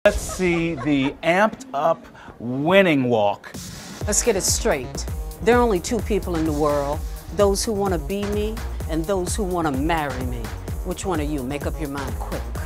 Let's see the amped up winning walk. Let's get it straight. There are only two people in the world, those who want to be me and those who want to marry me. Which one are you? Make up your mind quick.